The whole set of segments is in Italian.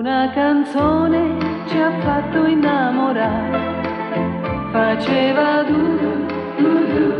Una canzone ci ha fatto innamorare, faceva du du du.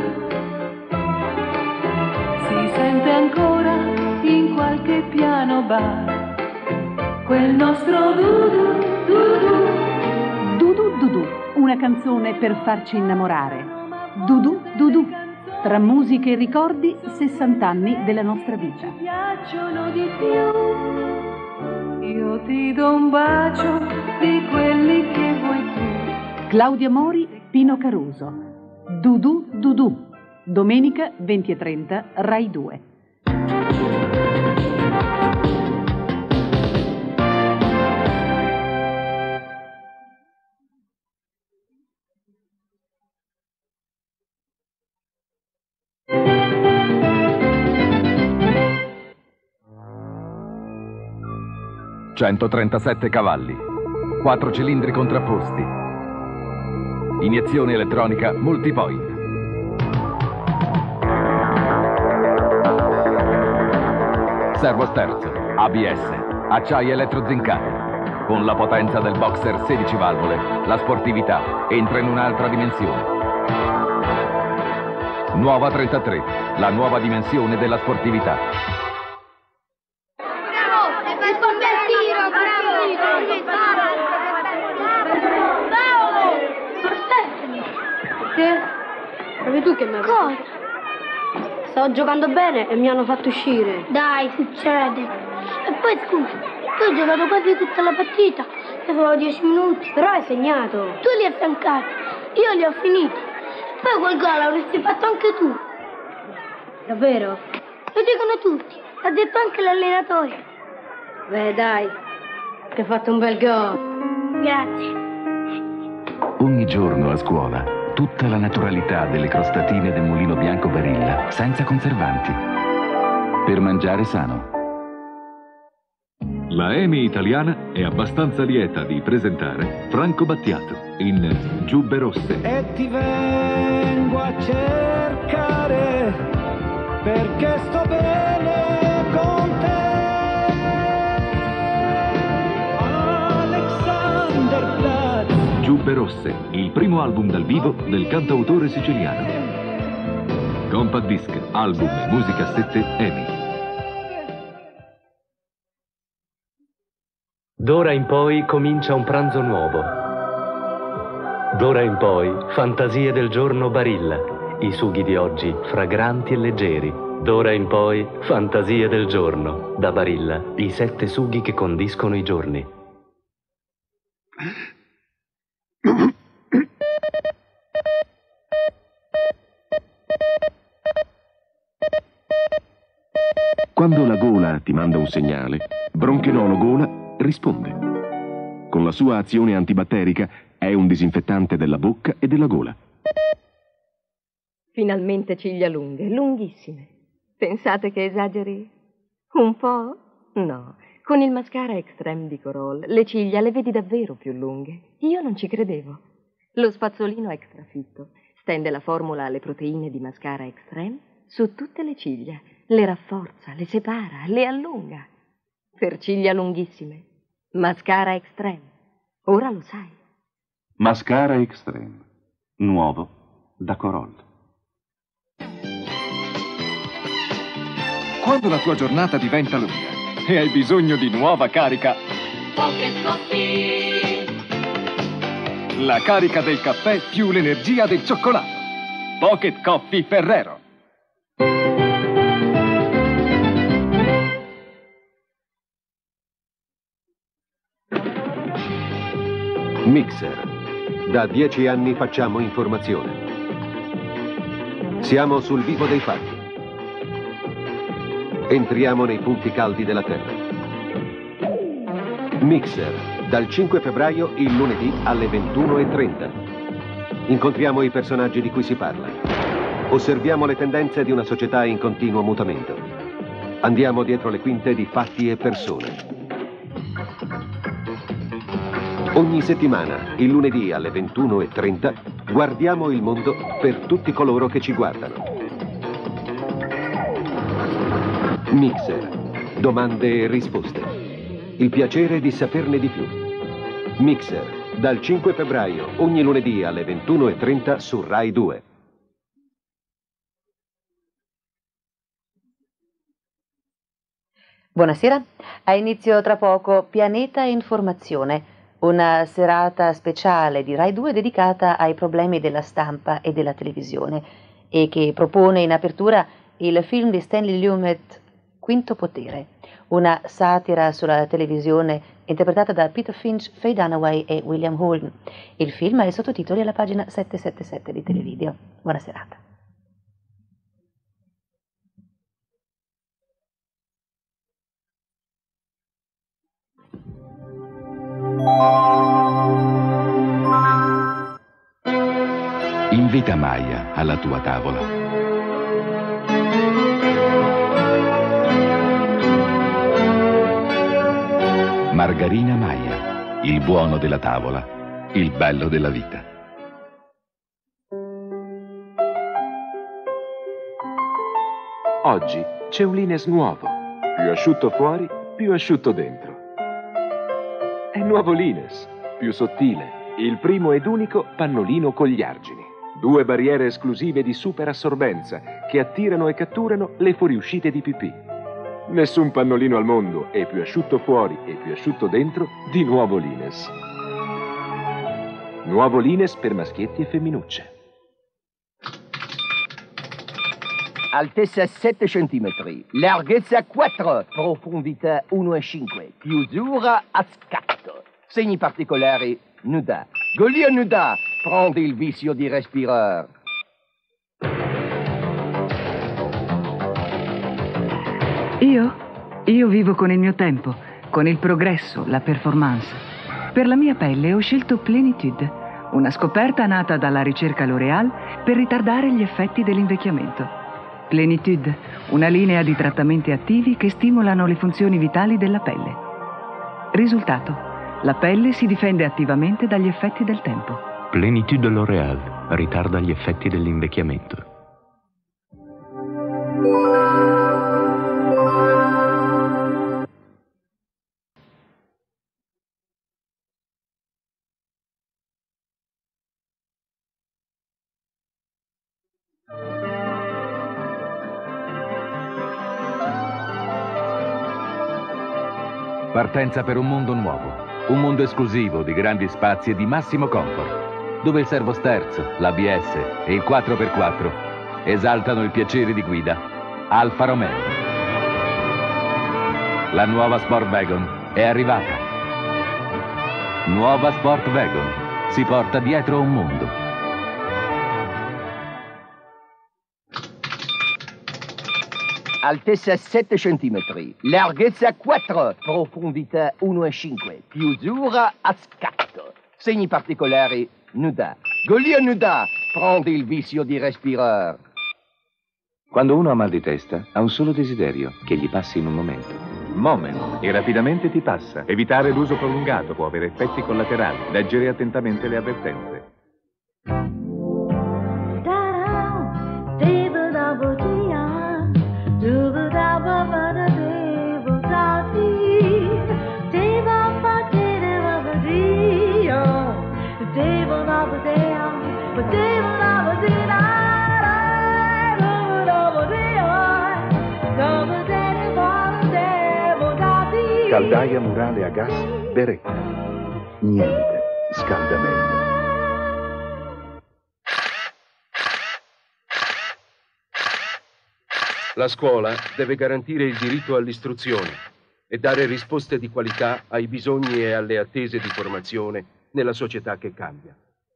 Si sente ancora in qualche piano bar quel nostro du du du du. Du du du du, una canzone per farci innamorare. Du du du du, tra musiche e ricordi, 60 anni della nostra vita. Ci piacciono di più. Io ti do un bacio di quelli che vuoi tu. Claudia Mori, Pino Caruso. Du du du du, domenica 20:30, Rai 2. «137 cavalli, 4 cilindri contrapposti, iniezione elettronica multipoint, servo sterzo, ABS, acciai elettrozincati, con la potenza del boxer 16 valvole, la sportività entra in un'altra dimensione. Nuova 33, la nuova dimensione della sportività». Proprio tu che mi hai fatto? Cosa? Stavo giocando bene e mi hanno fatto uscire. Dai, succede. E poi scusa, tu hai giocato quasi tutta la partita. Avevo 10 minuti. Però hai segnato. Tu li hai stancati, io li ho finiti. E poi quel gol l'avresti fatto anche tu. Davvero? Lo dicono tutti, l'ha detto anche l'allenatore. Beh, dai, che hai fatto un bel gol. Grazie. Ogni giorno a scuola, tutta la naturalità delle crostatine del Mulino Bianco Barilla, senza conservanti. Per mangiare sano. La EMI italiana è abbastanza lieta di presentare Franco Battiato in Giubbe Rosse. E ti vengo a cercare perché sto bene con te. Alexanderplatz. Giubbe Rosse, il primo album dal vivo del cantautore siciliano. Compact disc, album e musicassette EMI. D'ora in poi comincia un pranzo nuovo. D'ora in poi fantasie del giorno Barilla, i sughi di oggi fragranti e leggeri. D'ora in poi fantasie del giorno, da Barilla, i 7 sughi che condiscono i giorni. Quando la gola ti manda un segnale, Bronchenolo Gola risponde. Con la sua azione antibatterica è un disinfettante della bocca e della gola. Finalmente ciglia lunghe, lunghissime. Pensate che esageri? Un po'? No. Con il mascara Extreme di Corol le ciglia le vedi davvero più lunghe. Io non ci credevo. Lo spazzolino extra fitto stende la formula alle proteine di mascara Extreme su tutte le ciglia. Le rafforza, le separa, le allunga. Per ciglia lunghissime. Mascara Extreme. Ora lo sai. Mascara Extreme. Nuovo da Corol. Quando la tua giornata diventa lunga e hai bisogno di nuova carica, Pocket Coffee. la carica del caffè più l'energia del cioccolato. Pocket Coffee Ferrero. Mixer. Da 10 anni facciamo informazione. Siamo sul vivo dei fatti. Entriamo nei punti caldi della Terra. Mixer. Dal 5 febbraio il lunedì alle 21:30. Incontriamo i personaggi di cui si parla. Osserviamo le tendenze di una società in continuo mutamento. Andiamo dietro le quinte di fatti e persone. Ogni settimana, il lunedì alle 21:30, guardiamo il mondo per tutti coloro che ci guardano. Mixer. Domande e risposte. il piacere di saperne di più. Mixer, dal 5 febbraio, ogni lunedì alle 21:30 su Rai 2. Buonasera, ha inizio tra poco Pianeta Informazione, una serata speciale di Rai 2 dedicata ai problemi della stampa e della televisione e che propone in apertura il film di Stanley Lumet, Quinto Potere, una satira sulla televisione interpretata da Peter Finch, Faye Dunaway e William Holden. Il film ha i sottotitoli alla pagina 777 di Televideo. Buona serata. Invita Maya alla tua tavola. Margarina Maya, il buono della tavola, il bello della vita. Oggi c'è un Lines nuovo, più asciutto fuori, più asciutto dentro. È nuovo Lines, più sottile, il primo ed unico pannolino con gli argini. 2 barriere esclusive di super assorbenza che attirano e catturano le fuoriuscite di pipì. Nessun pannolino al mondo è più asciutto fuori e più asciutto dentro di Nuovo Lines. Nuovo Lines per maschietti e femminucce. Altezza 7 cm, larghezza 4, profondità 1,5, chiusura a scatto. Segni particolari, nuda. Golia nuda, prendi il vizio di respirar. Io vivo con il mio tempo, con il progresso, la performance. Per la mia pelle ho scelto Plenitude, una scoperta nata dalla ricerca L'Oréal per ritardare gli effetti dell'invecchiamento. Plenitude, una linea di trattamenti attivi che stimolano le funzioni vitali della pelle. Risultato: la pelle si difende attivamente dagli effetti del tempo. Plenitude L'Oréal ritarda gli effetti dell'invecchiamento. Partenza per un mondo nuovo, un mondo esclusivo di grandi spazi e di massimo comfort, dove il servosterzo, l'ABS e il 4x4 esaltano il piacere di guida. Alfa Romeo. La nuova Sport Wagon è arrivata. Nuova Sport Wagon si porta dietro un mondo. Altezza 7 cm, larghezza 4, profondità 1,5, chiusura a scatto. Segni particolari, nuda. Golia nuda, prendi il vizio di respirar. Quando uno ha mal di testa, ha un solo desiderio, che gli passi in un momento. Moment, e rapidamente ti passa. Evitare l'uso prolungato può avere effetti collaterali. Leggere attentamente le avvertenze. Caldaia murale a gas Beretta. Niente scalda meglio. La scuola deve garantire il diritto all'istruzione e dare risposte di qualità ai bisogni e alle attese di formazione nella società che cambia.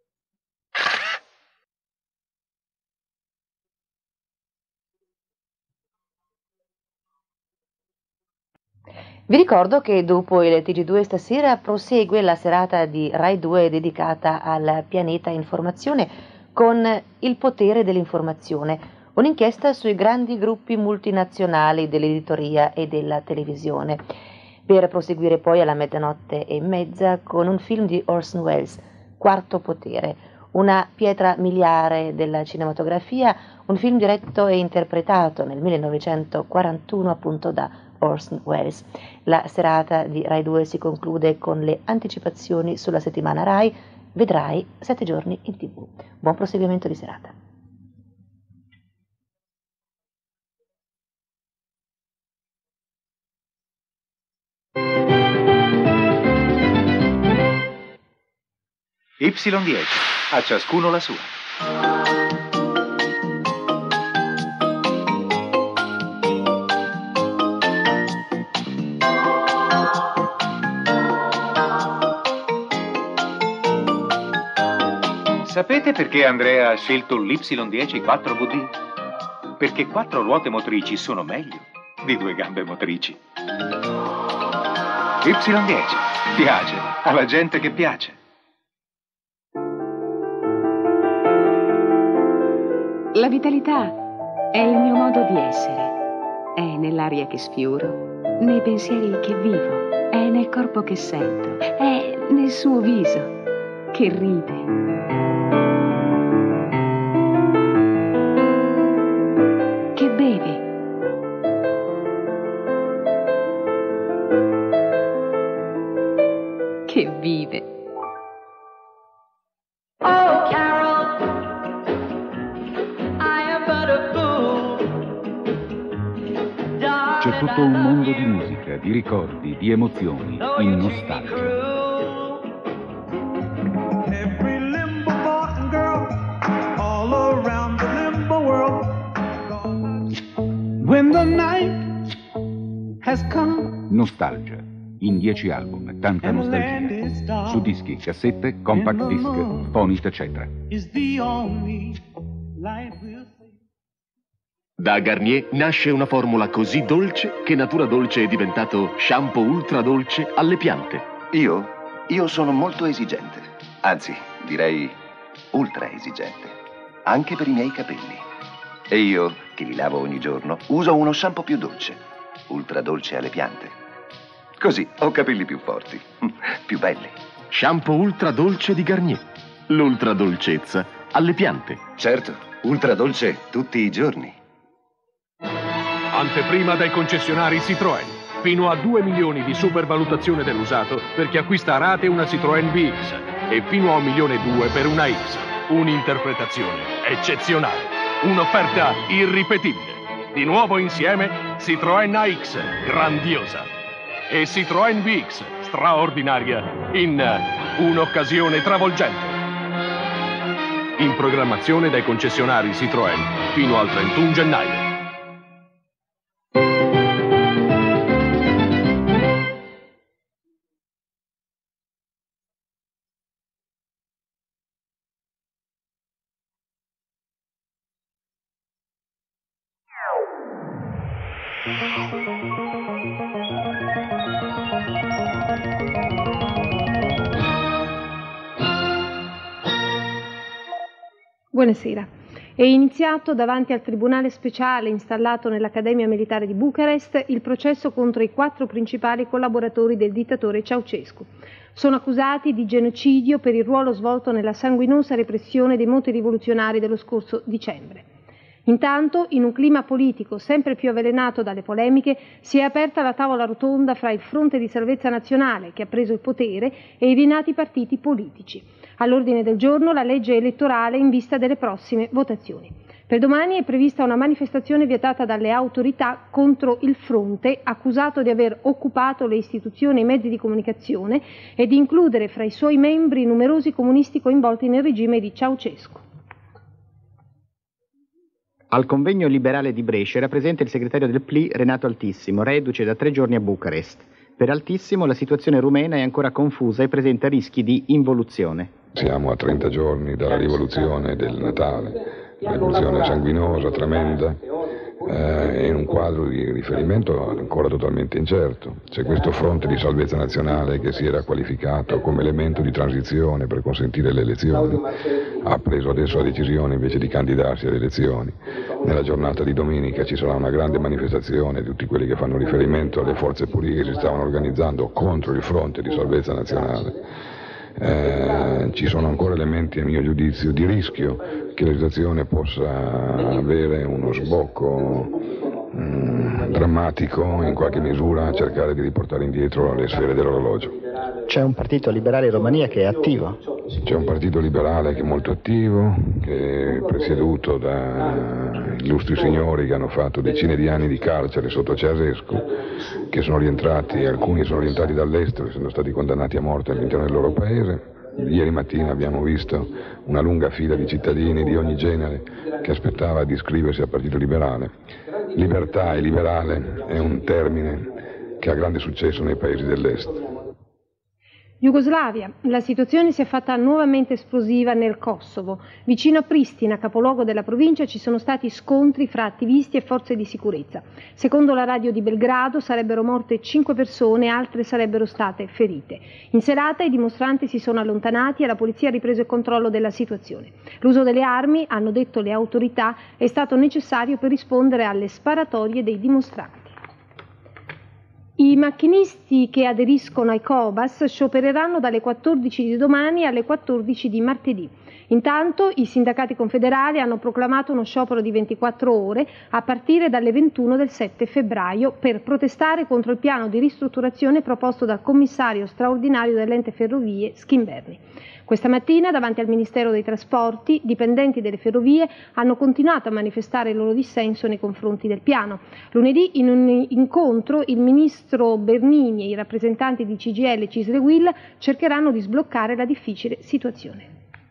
Vi ricordo che dopo il TG2 stasera prosegue la serata di Rai 2 dedicata al pianeta informazione con Il potere dell'informazione, un'inchiesta sui grandi gruppi multinazionali dell'editoria e della televisione, per proseguire poi alla 00:30 con un film di Orson Welles, Quarto Potere, una pietra miliare della cinematografia, un film diretto e interpretato nel 1941 appunto da Orson Welles. La serata di Rai 2 si conclude con le anticipazioni sulla settimana Rai. Vedrai 7 giorni in TV. Buon proseguimento di serata. Y10, a ciascuno la sua. Sapete perché Andrea ha scelto l'Y10 4VD? Perché 4 ruote motrici sono meglio di 2 gambe motrici. Y10 piace alla gente che piace. La vitalità è il mio modo di essere. È nell'aria che sfioro, nei pensieri che vivo, è nel corpo che sento, è nel suo viso che ride. Che beve. Che vive. Oh, Carol, I am but a fool. C'è tutto un mondo di musica, di ricordi, di emozioni, in Nostalgia. Every limbo boy and girl, all around the limbo world. When the night has come. Nostalgia. In 10 album, tanta nostalgia. Su dischi, cassette, compact disc, phonic, eccetera. Is the only light we'll see. Da Garnier nasce una formula così dolce che Natura Dolce è diventato shampoo ultra dolce alle piante. Io sono molto esigente. Anzi, direi ultra esigente. Anche per i miei capelli. E io, che li lavo ogni giorno, uso uno shampoo più dolce. Ultra dolce alle piante. Così ho capelli più forti, più belli. Shampoo ultra dolce di Garnier. L'ultra dolcezza alle piante. Certo, ultra dolce tutti i giorni. Anteprima dai concessionari Citroën. Fino a 2 milioni di supervalutazione dell'usato per chi acquista a rate una Citroën BX e fino a 1,2 milioni per una X. Un'interpretazione eccezionale. Un'offerta irripetibile. Di nuovo insieme Citroën AX, grandiosa. E Citroën BX, straordinaria, in un'occasione travolgente. In programmazione dai concessionari Citroën fino al 31 gennaio. Buonasera. È iniziato davanti al Tribunale Speciale installato nell'Accademia Militare di Bucarest il processo contro i 4 principali collaboratori del dittatore Ceaușescu. Sono accusati di genocidio per il ruolo svolto nella sanguinosa repressione dei moti rivoluzionari dello scorso dicembre. Intanto, in un clima politico sempre più avvelenato dalle polemiche, si è aperta la tavola rotonda fra il Fronte di Salvezza Nazionale, che ha preso il potere, e i rinati partiti politici. All'ordine del giorno la legge elettorale in vista delle prossime votazioni. Per domani è prevista una manifestazione vietata dalle autorità contro il Fronte, accusato di aver occupato le istituzioni e i mezzi di comunicazione e di includere fra i suoi membri numerosi comunisti coinvolti nel regime di Ceaușescu. Al convegno liberale di Brescia era presente il segretario del PLI Renato Altissimo, reduce da 3 giorni a Bucarest. Per Altissimo la situazione rumena è ancora confusa e presenta rischi di involuzione. Siamo a 30 giorni dalla rivoluzione del Natale, rivoluzione sanguinosa, tremenda, in un quadro di riferimento ancora totalmente incerto. C'è questo fronte di salvezza nazionale che si era qualificato come elemento di transizione per consentire le elezioni, ha preso adesso la decisione invece di candidarsi alle elezioni. Nella giornata di domenica ci sarà una grande manifestazione di tutti quelli che fanno riferimento alle forze puliche che si stavano organizzando contro il fronte di salvezza nazionale. Ci sono ancora elementi, a mio giudizio, di rischio che la situazione possa avere uno sbocco drammatico in qualche misura cercare di riportare indietro le sfere dell'orologio. C'è un partito liberale in Romania che è attivo. C'è un partito liberale che è molto attivo, che è presieduto da illustri signori che hanno fatto decine di anni di carcere sotto Ceausescu, che sono rientrati, alcuni sono rientrati dall'estero, sono stati condannati a morte all'interno del loro paese. Ieri mattina abbiamo visto una lunga fila di cittadini di ogni genere che aspettava di iscriversi al Partito Liberale. Libertà e liberale è un termine che ha grande successo nei paesi dell'est. Jugoslavia. La situazione si è fatta nuovamente esplosiva nel Kosovo. Vicino a Pristina, capoluogo della provincia, ci sono stati scontri fra attivisti e forze di sicurezza. Secondo la radio di Belgrado sarebbero morte 5 persone, altre sarebbero state ferite. In serata i dimostranti si sono allontanati e la polizia ha ripreso il controllo della situazione. L'uso delle armi, hanno detto le autorità, è stato necessario per rispondere alle sparatorie dei dimostranti. I macchinisti che aderiscono ai Cobas sciopereranno dalle 14 di domani alle 14 di martedì. Intanto i sindacati confederali hanno proclamato uno sciopero di 24 ore a partire dalle 21 del 7 febbraio per protestare contro il piano di ristrutturazione proposto dal commissario straordinario dell'ente ferrovie Schimberni. Questa mattina, davanti al Ministero dei Trasporti, dipendenti delle ferrovie hanno continuato a manifestare il loro dissenso nei confronti del piano. Lunedì, in un incontro, il ministro Bernini e i rappresentanti di CGIL e Cisle-UIL cercheranno di sbloccare la difficile situazione.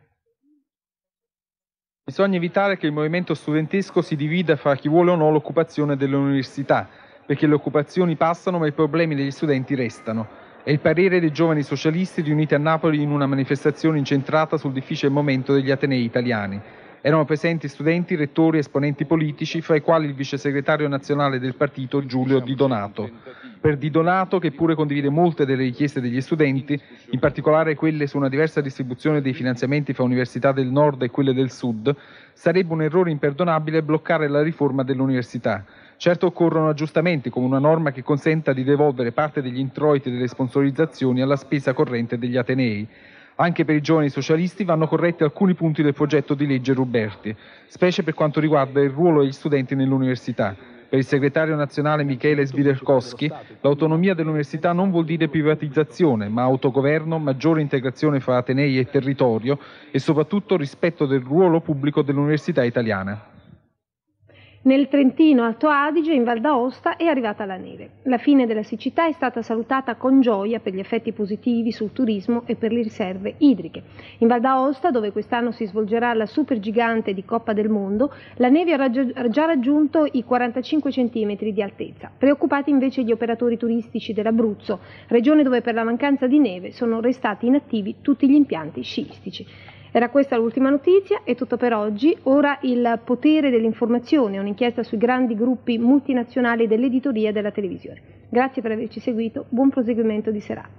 Bisogna evitare che il movimento studentesco si divida fra chi vuole o no l'occupazione delle università, perché le occupazioni passano ma i problemi degli studenti restano. È il parere dei giovani socialisti riuniti a Napoli in una manifestazione incentrata sul difficile momento degli atenei italiani. Erano presenti studenti, rettori e esponenti politici, fra i quali il vice segretario nazionale del partito Giulio Di Donato. Per Di Donato, che pure condivide molte delle richieste degli studenti, in particolare quelle su una diversa distribuzione dei finanziamenti fra università del nord e quelle del sud, sarebbe un errore imperdonabile bloccare la riforma dell'università. Certo occorrono aggiustamenti, come una norma che consenta di devolvere parte degli introiti delle sponsorizzazioni alla spesa corrente degli atenei. Anche per i giovani socialisti vanno corretti alcuni punti del progetto di legge Ruberti, specie per quanto riguarda il ruolo degli studenti nell'università. Per il segretario nazionale Michele Swiderkowski, l'autonomia dell'università non vuol dire privatizzazione, ma autogoverno, maggiore integrazione fra atenei e territorio e soprattutto rispetto del ruolo pubblico dell'università italiana. Nel Trentino Alto Adige, in Val d'Aosta, è arrivata la neve. La fine della siccità è stata salutata con gioia per gli effetti positivi sul turismo e per le riserve idriche. In Val d'Aosta, dove quest'anno si svolgerà la supergigante di Coppa del Mondo, la neve ha già raggiunto i 45 cm di altezza. Preoccupati invece gli operatori turistici dell'Abruzzo, regione dove per la mancanza di neve sono restati inattivi tutti gli impianti sciistici. Era questa l'ultima notizia, è tutto per oggi. Ora il potere dell'informazione, un'inchiesta sui grandi gruppi multinazionali dell'editoria e della televisione. Grazie per averci seguito, buon proseguimento di serata.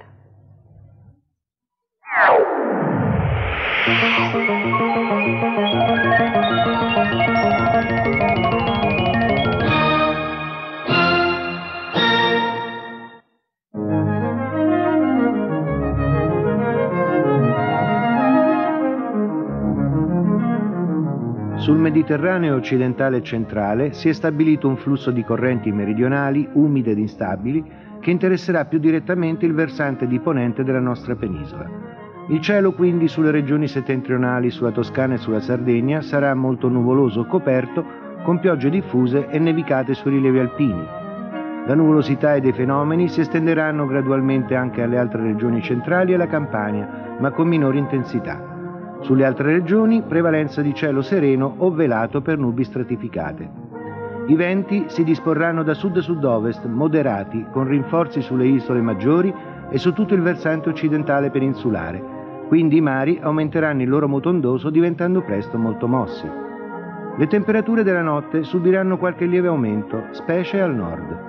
Sul Mediterraneo occidentale e centrale si è stabilito un flusso di correnti meridionali, umide ed instabili, che interesserà più direttamente il versante di ponente della nostra penisola. Il cielo quindi sulle regioni settentrionali, sulla Toscana e sulla Sardegna sarà molto nuvoloso o coperto, con piogge diffuse e nevicate sui rilievi alpini. La nuvolosità e dei fenomeni si estenderanno gradualmente anche alle altre regioni centrali e alla Campania, ma con minore intensità. Sulle altre regioni, prevalenza di cielo sereno o velato per nubi stratificate. I venti si disporranno da sud-sud-ovest, moderati, con rinforzi sulle isole maggiori e su tutto il versante occidentale peninsulare. Quindi i mari aumenteranno il loro moto ondoso, diventando presto molto mossi. Le temperature della notte subiranno qualche lieve aumento, specie al nord.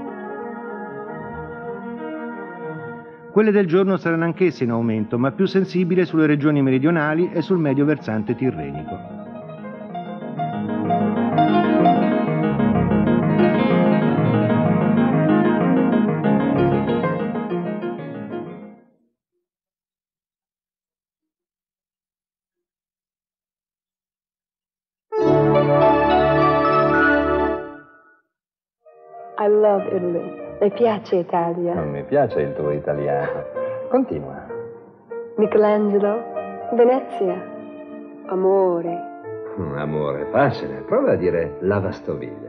Quelle del giorno saranno anch'esse in aumento, ma più sensibili sulle regioni meridionali e sul medio versante tirrenico. I love Italy. Mi piace Italia. Non mi piace il tuo italiano. Continua. Michelangelo, Venezia. Amore. Amore, facile. Prova a dire lavastoviglie.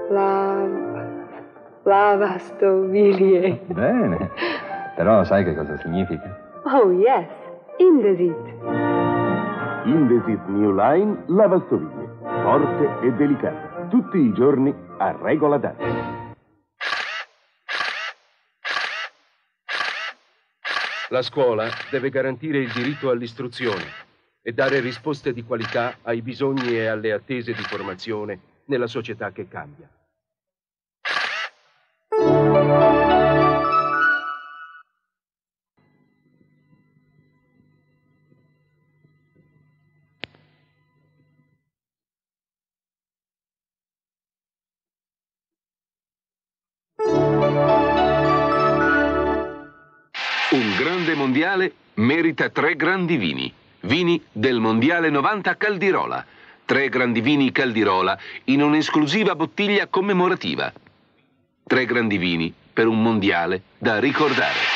Lavastoviglie. Bene. Però sai che cosa significa? Oh, yes. Indesit. Indesit New Line lavastoviglie. Forte e delicata. Tutti i giorni a regola d'arte. La scuola deve garantire il diritto all'istruzione e dare risposte di qualità ai bisogni e alle attese di formazione nella società che cambia. Un grande mondiale merita 3 grandi vini. Vini del Mondiale 90 Caldirola. 3 grandi vini Caldirola in un'esclusiva bottiglia commemorativa. 3 grandi vini per un mondiale da ricordare.